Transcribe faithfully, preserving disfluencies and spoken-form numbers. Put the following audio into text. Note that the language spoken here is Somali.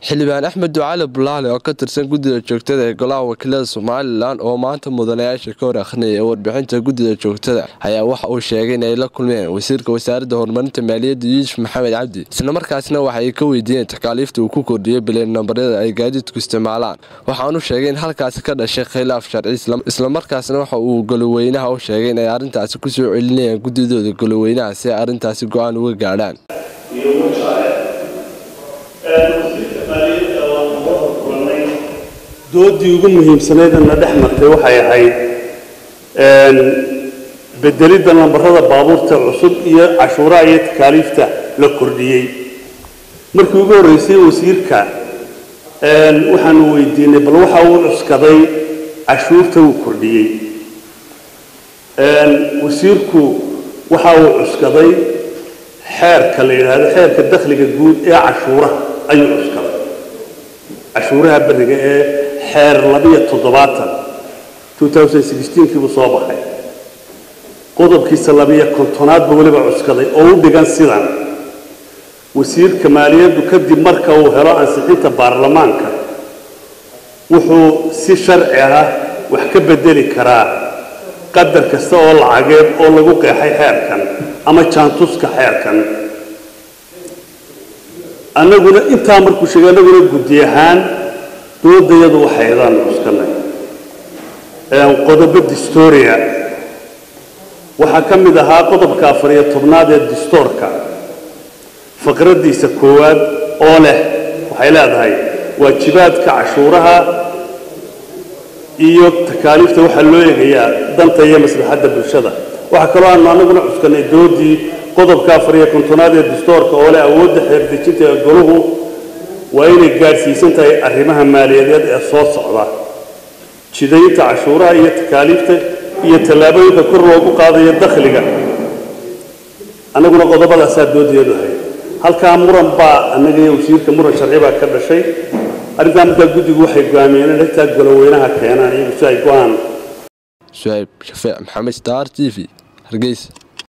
xildhibaan Axmed Ducaale Bulaale oo ka tirsan guddiga joogtada ee Golaha Wakiilada Somaliland oo maanta mudanayaasha ka hor akhriyay warbixinta guddiga joogtada ayaa waxa uu sheegay in ay la kulmeen wasiirka wasaaradda horumarinta maaliyadda Yuusuf Maxamed Cabdi isla markaasna waxa ay ka weydiiyeen takaaliifta uu ku kordhiyay bileen nambarada ay gaadiidku isticmaalaan waxaanu sheegay in halkaas ka dhashay khilaaf sharci isla markaasna waxa uu goloweynaha u sheegay in ay arintaasi ku soo celinayaan guddidooda goloweynaha si arintaasi go'aan uga gaadhaan doodii ugu muhiimsaneedna dhex martay waxay ahayd een bedelida lambarada baabuurta cusub iyo cashuuraha iyo takaaliifta la kordhiyay markii ugu horeysay wasiirka een waxaan weydiinay bal waxa uu cuskaday cashuurta uu kordhiyay een wasiirku waxa uu cuskaday xeerka la yiraahdo xeerka dakhliga guud ee cashuuraha ayuu cuskaday cashuuraha bariga ee xeer labiyo toddobaatan twenty sixteen kii soo baxay qodobkiisa labiyo kontonaad buu waliba cuskaday oo u dhigan sidan wasiirka maaliyaddu kadib marka uu helo ansixinta baarlamaanka wuxuu si sharci ah wax ka bedeli karaa qadar kasta oo lacageed oo lagu qeexay xeerkan ama jaantuska xeerkan annaguna intaa markuu sheegay annaguna guddi ahaan doodayadu waxay idaan cuskanay ee qodobo distoria waxaa ka mid ahaa qodobka afar iyo tobnaad ee distoorka faqradiisa koowaad oo leh waxay leedahay waajibaadka cashuuraha iyo takaaliifta waxaa loo eegayaa danta iyo maslaxadda bulshada waxaa kaloo aanu annaguna cuskanay doodii qodobka afar iyo kontonaad ee distoorka oo leh awoodda xeerdejinta ee goluhu waa inay gaadhsiisan tahay arrimaha maaliyadeed ee soo socda jidaynta cashuuraha iyo takaaliifta iyo tallaabooyinka kor loogu qaadayo dakhliga annaguna qodobadaasaa doodiyadu ahayd halkaa muran baa annaga iyo wasiirka muran sharci baa ka dhashay arrintaa markaa guddigu waxay go'aamiyeen in xitaa goloweynaha keenaan iyagu si ay go'aan Suhayb Shafeec Maxamed Star T V Hargeysa.